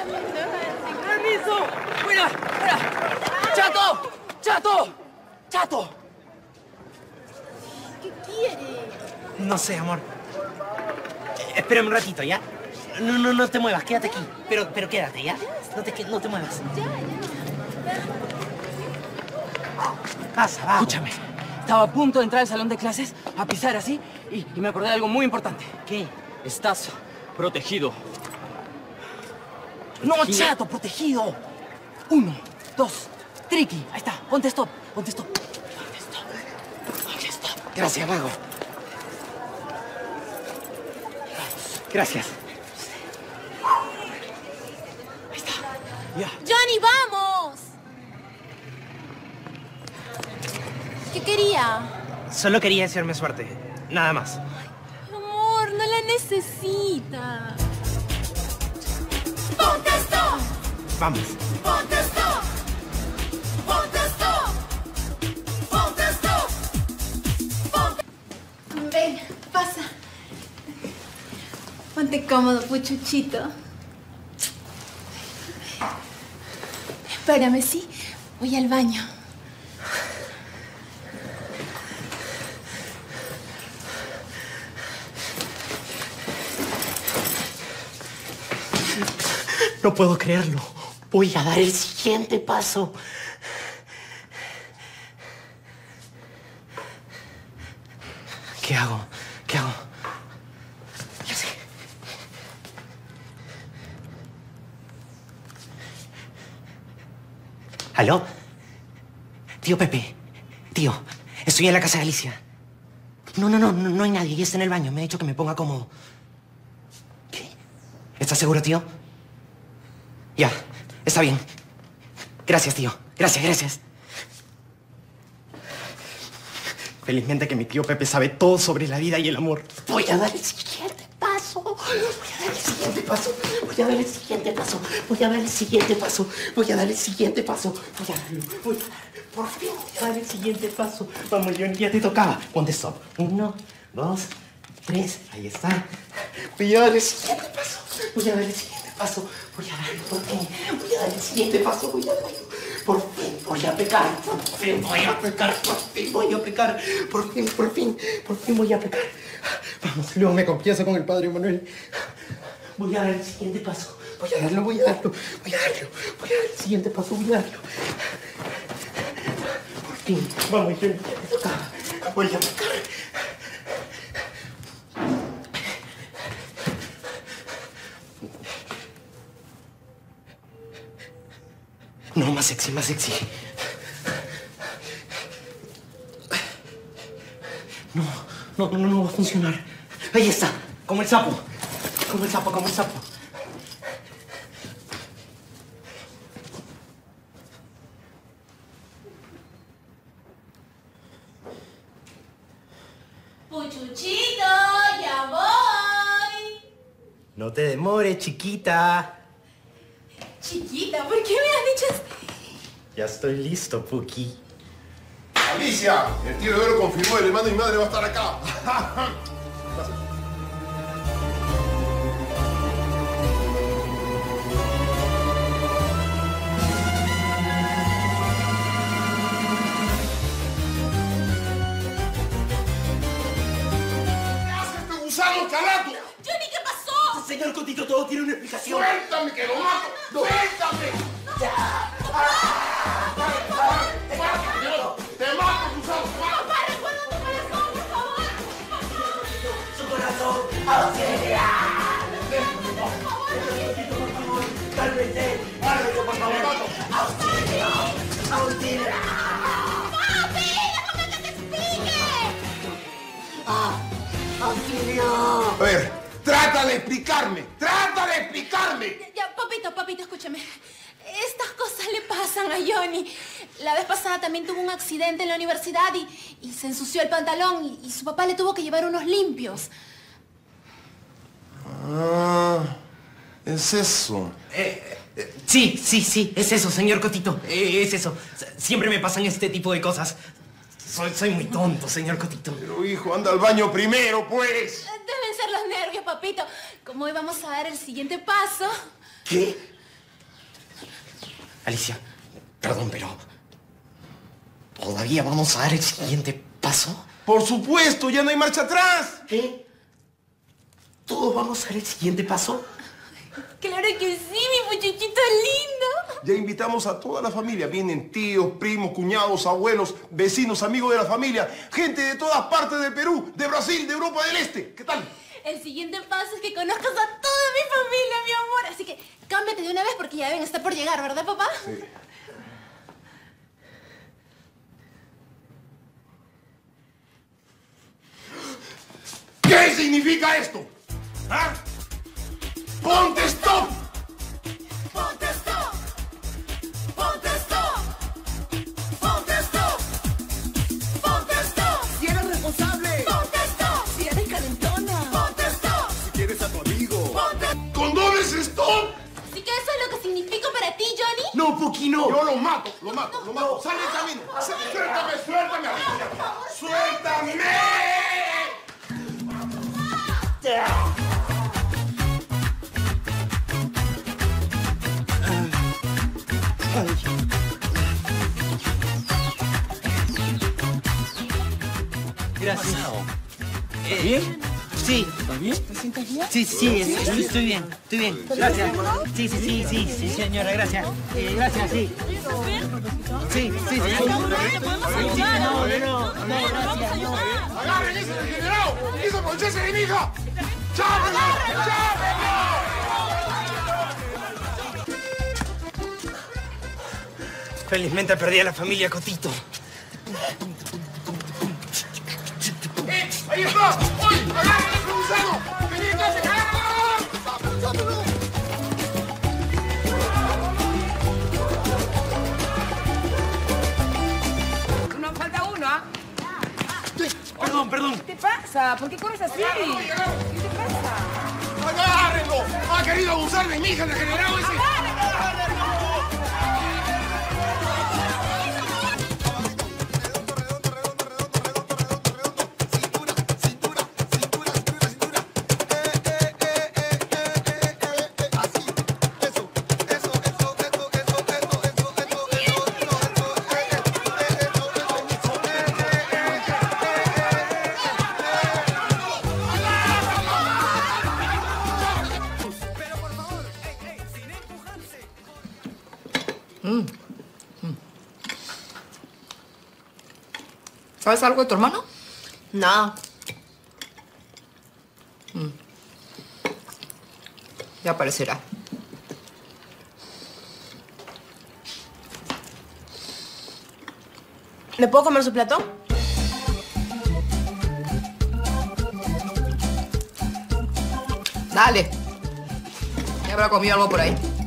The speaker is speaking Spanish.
¡Permiso! ¡Fuera! ¡Fuera! ¡Chato! ¡Chato! ¡Chato! ¿Qué quiere? No sé, amor. Espérame un ratito, ¿ya? No te muevas, quédate aquí. Pero quédate, ¿ya? No te muevas. Ya. Pasa, va. Escúchame. Estaba a punto de entrar al salón de clases, a pisar así, y me acordé de algo muy importante. ¿Qué? Estás protegido. ¡No, chato! ¡Protegido! 1, 2, triqui. Ahí está. Ponte stop. Gracias, mago. Gracias. Ahí está. Ya. ¡Johnny, vamos! ¿Qué quería? Solo quería desearme suerte. Nada más. Amor, no la necesita. ¡Ponte stop! Vamos. ¡Ponte stop! ¡Ponte stop! ¡Ponte stop! ¡Ponte! Ven, pasa. Ponte cómodo, puchuchito. Espérame, ¿sí? Voy al baño. No puedo creerlo. Voy a dar el siguiente paso. ¿Qué hago? Ya sé. ¿Aló? Tío Pepe. Tío, estoy en la casa de Alicia. No hay nadie. Ella está en el baño. Me ha dicho que me ponga cómodo. ¿Qué? ¿Estás seguro, tío? Ya, está bien. Gracias, tío. Gracias. Felizmente que mi tío Pepe sabe todo sobre la vida y el amor. Voy a dar el siguiente paso. Por fin voy a dar el siguiente paso. Vamos, Johnny, ya te tocaba. Ponte stop. 1, 2, 3. Ahí está. Voy a dar el siguiente paso. Voy a dar el siguiente paso. Voy a darlo por fin. Voy a dar el siguiente paso. Voy a darlo. Por fin voy a pecar. Por fin voy a pecar. Por fin voy a pecar. Vamos, luego me confieso con el padre Manuel. Voy a dar el siguiente paso. Voy a dar el siguiente paso. Por fin. Vamos, Johnny, ya te tocaba. Voy a pecar. No, más sexy. No va a funcionar. Ahí está, como el sapo. Puchuchito, ya voy. No te demores, chiquita. Chiquita, ¿por qué me has dicho eso? Ya estoy listo, Puki. Alicia, el tío de oro confirmó, el hermano de mi madre va a estar acá. ¿Qué hace este gusano calato? Johnny, ¿qué pasó? Señor Cotito, todo tiene una explicación. ¡Suéltame, que lo mato! ¡Suéltame! ¡Te mato, gusano! Papá, recuerda tu corazón, por favor. ¡Su corazón! ¡Auxilia! ¡Cálmese! ¡Cálmese, por favor! ¡Auxilio! ¡Auxilia! ¡Papi, déjame que te explique! ¡Auxilio! A ver, trata de explicarme. Ya, papito, escúchame. Estas cosas le pasan a Johnny. La vez pasada también tuvo un accidente en la universidad y se ensució el pantalón y su papá le tuvo que llevar unos limpios. Ah, es eso. Sí, es eso, señor Cotito. Es eso. Siempre me pasan este tipo de cosas. Soy muy tonto, señor Cotito. Pero hijo, anda al baño primero, pues. Deben ser los nervios, papito. Como hoy vamos a dar el siguiente paso. ¿Qué? Alicia, perdón, pero... ¿todavía vamos a dar el siguiente paso? Por supuesto, ya no hay marcha atrás. ¿Qué? ¿Todos vamos a dar el siguiente paso? Claro que sí, mi muchachito lindo. Ya invitamos a toda la familia. Vienen tíos, primos, cuñados, abuelos, vecinos, amigos de la familia. Gente de todas partes del Perú, de Brasil, de Europa del Este. ¿Qué tal? El siguiente paso es que conozcas a toda mi familia, mi amor. Así que cámbiate de una vez porque ya deben estar por llegar, ¿verdad, papá? Sí. ¿Qué significa esto? ¿Ah? ¡Ponte stop! ¡Ponte stop! ¡Ponte stop! ¡Ponte stop! ¡Ponte stop! Si eres responsable, ¡Ponte stop! si eres calentona, ¡Ponte stop! si quieres a tu amigo. ¡Con dobles stop! Así que eso es lo que significa para ti, Johnny. No, Puki, no. Yo lo mato, lo mato, lo mato. ¡Sale del camino! ¡Suéltame, suéltame! ¡Suéltame! Gracias. ¿Bien? Sí. ¿Estás bien? ¿Te sientes bien? Sí, estoy bien, estoy bien. Gracias. Sí, señora, gracias. Gracias, sí. Sí. Sí, no, gracias, no. ¡Agarren ese degenerado! ¡Hizo conciencia de mi hija! ¡Chápenlo! Felizmente perdí a la familia Cotito. ¡Ahí está! ¡Uy! ¡Agarren ese gusano! ¡Vení, entonces! ¡Agárralo! Nos falta uno, ¿ah? Perdón. ¿Qué te pasa? ¿Por qué corres así? ¿Qué te pasa? ¡Agárrenlo! ¡Ha querido abusar de mi hija, el degenerado ese! ¿Sabes algo de tu hermano? No. Ya aparecerá. ¿Le puedo comer su plato? Dale. Ya habrá comido algo por ahí.